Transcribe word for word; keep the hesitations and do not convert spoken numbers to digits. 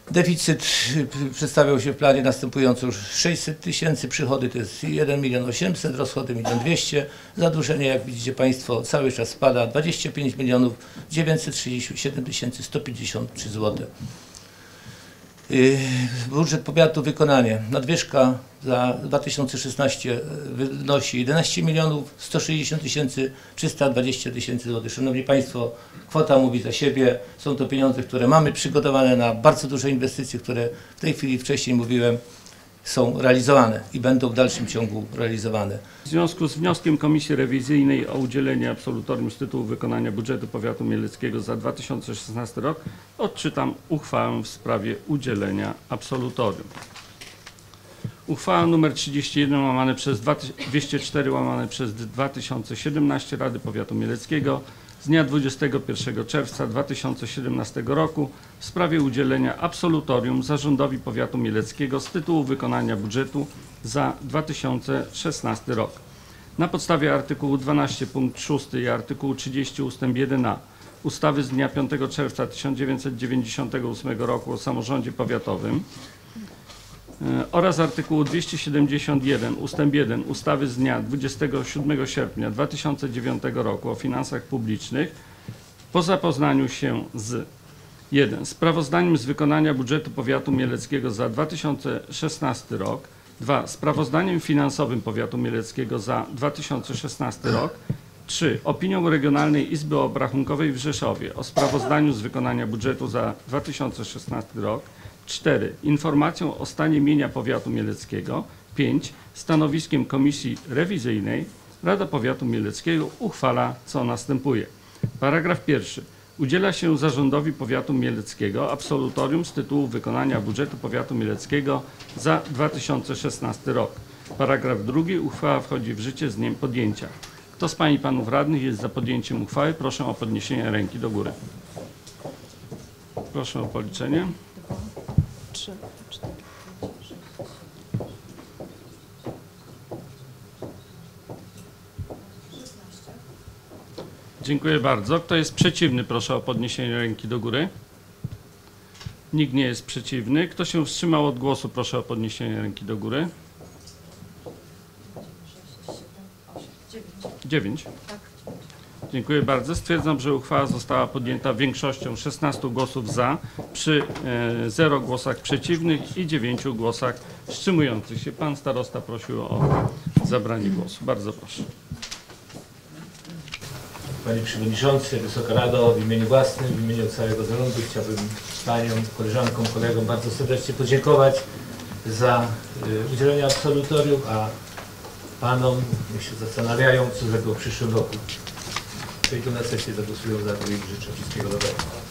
Deficyt przedstawiał się w planie następująco: już sześćset tysięcy, przychody to jest jeden milion osiemset, rozchody jeden milion dwieście, zadłużenie, jak widzicie Państwo, cały czas spada, dwadzieścia pięć milionów dziewięćset trzydzieści siedem tysięcy sto pięćdziesiąt trzy złote. Yy, budżet powiatu, wykonanie. Nadwyżka za dwa tysiące szesnasty wynosi jedenaście milionów sto sześćdziesiąt tysięcy trzysta dwadzieścia tysięcy złotych. Szanowni Państwo, kwota mówi za siebie. Są to pieniądze, które mamy przygotowane na bardzo duże inwestycje, które w tej chwili, wcześniej mówiłem, są realizowane i będą w dalszym ciągu realizowane. W związku z wnioskiem Komisji Rewizyjnej o udzielenie absolutorium z tytułu wykonania budżetu powiatu mieleckiego za dwa tysiące szesnasty rok odczytam uchwałę w sprawie udzielenia absolutorium. Uchwała nr trzydzieści jeden łamane przez dwieście cztery łamane przez dwa tysiące siedemnaście Rady Powiatu Mieleckiego z dnia dwudziestego pierwszego czerwca dwa tysiące siedemnastego roku w sprawie udzielenia absolutorium zarządowi powiatu mieleckiego z tytułu wykonania budżetu za dwa tysiące szesnasty rok. Na podstawie artykułu dwanaście punkt szósty i artykułu trzydzieści ustęp jeden a ustawy z dnia piątego czerwca tysiąc dziewięćset dziewięćdziesiątego ósmego roku o samorządzie powiatowym oraz artykułu dwieście siedemdziesiąt jeden ustęp jeden ustawy z dnia dwudziestego siódmego sierpnia dwa tysiące dziewiątego roku o finansach publicznych, po zapoznaniu się z jeden sprawozdaniem z wykonania budżetu powiatu mieleckiego za dwa tysiące szesnasty rok, dwa sprawozdaniem finansowym powiatu mieleckiego za dwa tysiące szesnasty rok, trzy opinią Regionalnej Izby Obrachunkowej w Rzeszowie o sprawozdaniu z wykonania budżetu za dwa tysiące szesnasty rok, cztery informacją o stanie mienia powiatu mieleckiego, pięć stanowiskiem Komisji Rewizyjnej. Rada Powiatu Mieleckiego uchwala, co następuje. Paragraf pierwszy. Udziela się zarządowi powiatu mieleckiego absolutorium z tytułu wykonania budżetu powiatu mieleckiego za dwa tysiące szesnasty rok. Paragraf drugi. Uchwała wchodzi w życie z dniem podjęcia. Kto z Pań i Panów Radnych jest za podjęciem uchwały? Proszę o podniesienie ręki do góry. Proszę o policzenie. trzy, cztery, sześć. Dziękuję bardzo. Kto jest przeciwny? Proszę o podniesienie ręki do góry. Nikt nie jest przeciwny. Kto się wstrzymał od głosu? Proszę o podniesienie ręki do góry. dziewięć. Dziękuję bardzo. Stwierdzam, że uchwała została podjęta większością szesnastu głosów za, przy e, zero głosach przeciwnych i dziewięciu głosach wstrzymujących się. Pan starosta prosił o zabranie głosu. Bardzo proszę. Panie Przewodniczący, Wysoka Rado, w imieniu własnym, w imieniu całego zarządu chciałbym Paniom, koleżankom, kolegom bardzo serdecznie podziękować za y, udzielenie absolutorium, a Panom, niech się zastanawiają, co zrobią w przyszłym roku. Przejdą na sesję, zagłosują za to i życzę wszystkiego dobrego.